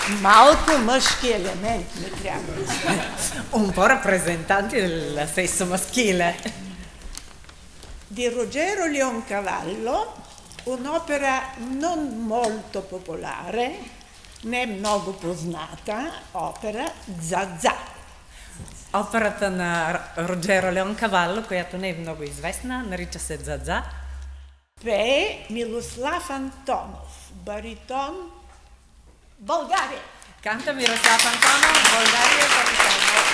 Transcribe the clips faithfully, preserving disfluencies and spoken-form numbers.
Molto maschile, mi mettiamo. Un po' rappresentanti del sesso maschile. Di Ruggero Leoncavallo, un'opera non molto popolare, né mnogo poznata, opera Zazà. Operata na Ruggero Leoncavallo, koja to ne je mnogo izvesna, nariča se Zazà. Pe Miroslav Antonov, bariton Bulgarije. Canta Miroslav Antonov, Bulgarije, bariton.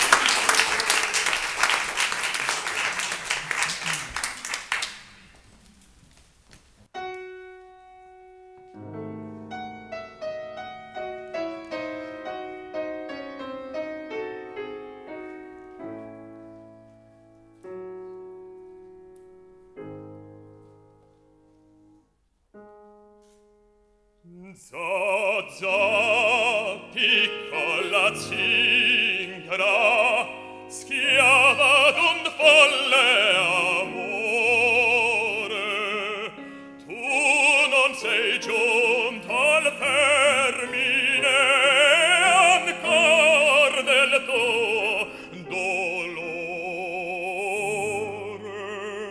Zazà, piccola zingara, schiava d'un folle amore, tu non sei giunta al termine ancor del tuo dolore.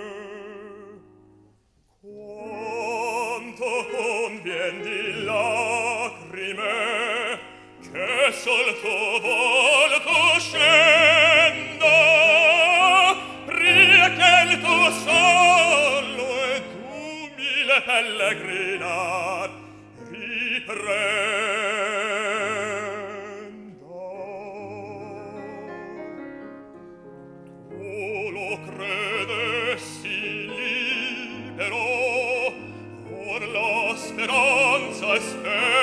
Quanto convien di lacrime che sul tuo volto scenda, pria che il tuo sollo ed umile pellegrinar riprenda. Tu lo credessi libero, or la speranza è spera,